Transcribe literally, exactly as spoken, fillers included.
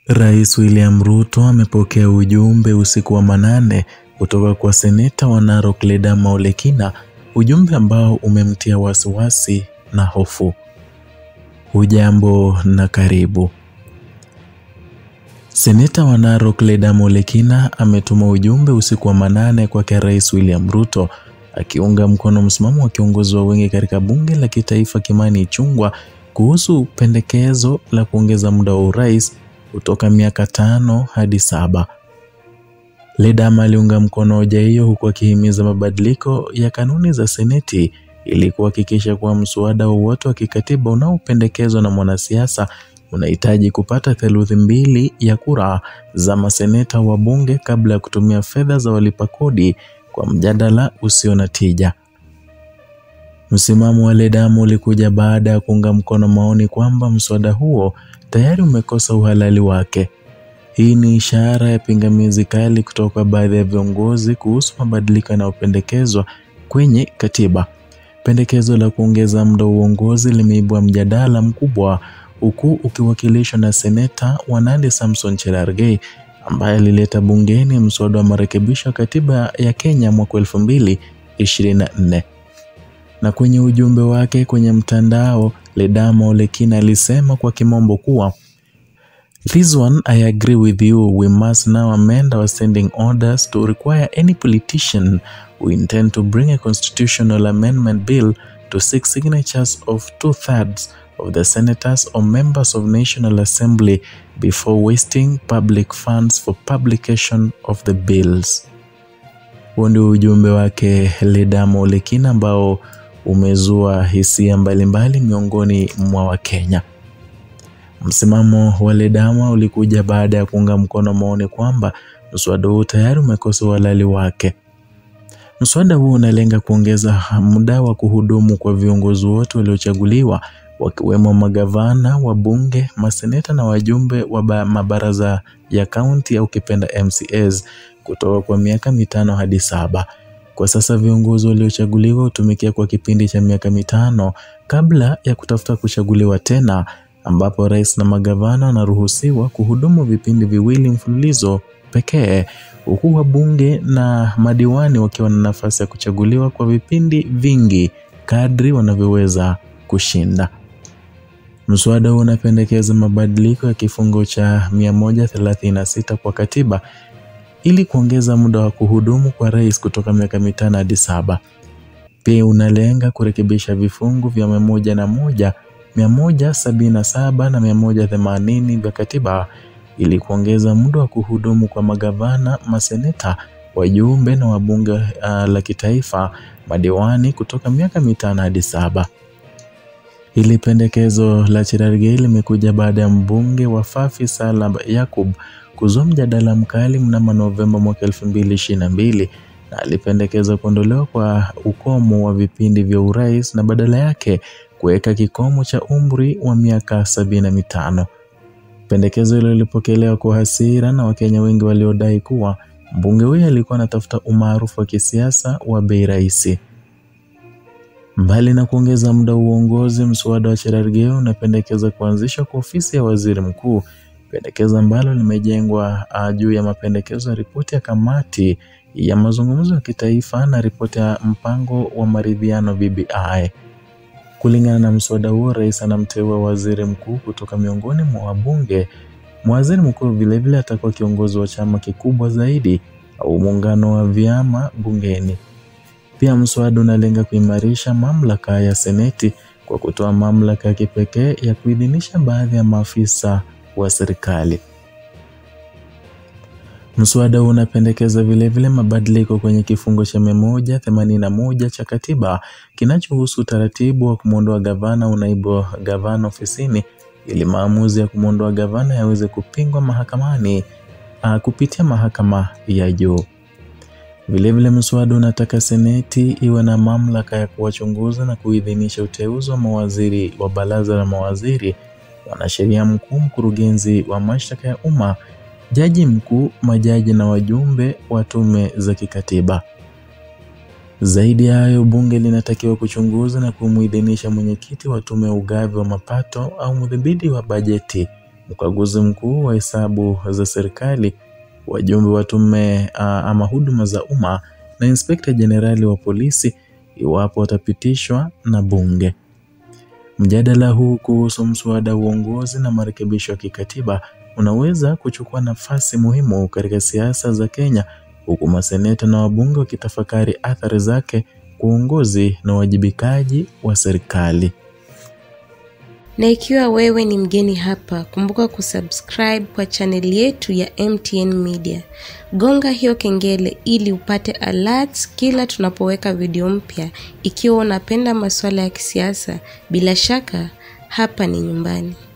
Rais William Ruto amepokea ujumbe usiku wa manane kutoka kwa seneta wa Narok Ledama, ujumbe ambao umemtia wasiwasi na hofu. Hujambo na karibu. Seneta wa Narok Ledama ametuma ujumbe usiku wa manane kwa Rais William Ruto akiunga mkono msimamo wa kiongozi wa wengi katika bunge la kitaifa Kimani Ichung'wah kuhusu pendekezo la kuongeza muda wa urais kutoka miaka tano hadi saba. Ledama aliunga mkono hoja hiyo huku akihimiza mabadiliko ya kanuni za seneti ili kuhakikisha kuwa mswada wowote wa kikatiba unaopendekezwa na mwanasiasa unahitaji kupata theluthi mbili ya kura za maseneta wa bunge kabla ya kutumia fedha za walipa kodi kwa mjadala usio na tija. Msimamo wa Ledama ulikuja baada ya kuunga mkono maoni kwamba mswada huo tayari umekosa uhalali wake. Hii ni ishara ya pingamizi kali kutoka kwa baadhi ya viongozi kuhusu mabadiliko yanayopendekezwa kwenye katiba. Pendekezo la kuongeza muda wa uongozi limeibua mjadala mkubwa huku ukiwakilishwa na seneta wa Nandi Samson Cherargei ambaye alileta bungeni mswada wa marekebisho ya katiba ya Kenya mwaka elfu mbili ishirini na nne. Na kwenye ujumbe wake kwenye mtandao, Ledama alisema kwa kimombo kuwa "This one I agree with you. We must now amend our standing orders to require any politician who intend to bring a constitutional amendment bill to seek signatures of two-thirds of the senators or members of National Assembly before wasting public funds for publication of the bills." Huo ndio ujumbe wake Ledama ambao umezua hisia mbalimbali miongoni mwa Wakenya. Msimamo wa Ledama ulikuja baada ya kuunga mkono maoni kwamba mswada huu tayari umekosa uhalali wake. Mswada huu unalenga kuongeza muda wa kuhudumu kwa viongozi wote waliochaguliwa wakiwemo magavana, wabunge, maseneta na wajumbe wa mabaraza ya kaunti au kipenda M C As kutoka kwa miaka mitano hadi saba. Kwa sasa viongozi waliochaguliwa hutumikia kwa kipindi cha miaka mitano kabla ya kutafuta kuchaguliwa tena, ambapo rais na magavana wanaruhusiwa kuhudumu vipindi viwili mfululizo pekee, huku wabunge na madiwani wakiwa na nafasi ya kuchaguliwa kwa vipindi vingi kadri wanavyoweza kushinda. Mswada huu unapendekeza mabadiliko ya kifungo cha mia moja thelathini na sita kwa katiba ili kuongeza muda wa kuhudumu kwa rais kutoka miaka mitano hadi saba. Pia unalenga kurekebisha vifungu vya mia moja na moja, mia moja sabini na saba na mia moja themanini vya katiba ili kuongeza muda wa kuhudumu kwa magavana, maseneta, wajumbe na wabunge uh, la kitaifa, madiwani kutoka miaka mitano hadi saba. Hili pendekezo la Cherargei limekuja baada ya mbunge wa Fafi Salam Yakub kuzua mjadala mkali mnamo Novemba mwaka elfu mbili ishirini na mbili na alipendekeza kuondolewa kwa ukomo wa vipindi vya urais na badala yake kuweka kikomo cha umri wa miaka sabini na mitano. Pendekezo hilo lilipokelewa kwa hasira na Wakenya wengi waliodai kuwa mbunge huyo alikuwa anatafuta umaarufu wa kisiasa wa bei rahisi. Mbali na kuongeza muda wa uongozi, mswada wa Cherargei unapendekeza kuanzishwa kwa ofisi ya waziri mkuu, pendekezo ambalo limejengwa juu ya mapendekezo ya ripoti ya kamati ya mazungumzo ya kitaifa na ripoti ya mpango wa maridhiano B B I. Kulingana na mswada huo, rais anamteua waziri mkuu kutoka miongoni mwa wabunge. Waziri mkuu vile vile atakuwa kiongozi wa chama kikubwa zaidi au muungano wa vyama bungeni. Pia mswada unalenga kuimarisha mamlaka ya seneti kwa kutoa mamlaka ya kipekee ya kuidhinisha baadhi ya maafisa wa serikali. Mswada unapendekeza vile vile mabadiliko kwenye kifungo cha mia moja themanini na moja cha katiba kinachohusu utaratibu wa kumwondoa gavana au naibu gavana ofisini ili maamuzi ya kumwondoa gavana yaweze kupingwa mahakamani a, kupitia mahakama ya juu. Vile vile mswada unataka seneti iwe na mamlaka ya kuwachunguza na kuidhinisha uteuzi wa mawaziri wa baraza la mawaziri, wanasheria mkuu, mkurugenzi wa mashtaka ya umma, jaji mkuu, majaji na wajumbe wa tume za kikatiba. Zaidi ya hayo, bunge linatakiwa kuchunguza na kumuidhinisha mwenyekiti wa tume ya ugavi wa mapato au mdhibiti wa bajeti mkaguzi mkuu wa hesabu za serikali, wajumbe wa tume uh, ama huduma za umma na inspekta jenerali wa polisi iwapo watapitishwa na bunge. Mjadala huu kuhusu mswada wa uongozi na marekebisho ya kikatiba unaweza kuchukua nafasi muhimu katika siasa za Kenya, huku maseneta na wabunge wakitafakari athari zake kwa uongozi na wajibikaji wa serikali. Na ikiwa wewe ni mgeni hapa, kumbuka kusubscribe kwa channel yetu ya M T N Media. Gonga hiyo kengele ili upate alerts kila tunapoweka video mpya. Ikiwa unapenda masuala ya kisiasa, bila shaka hapa ni nyumbani.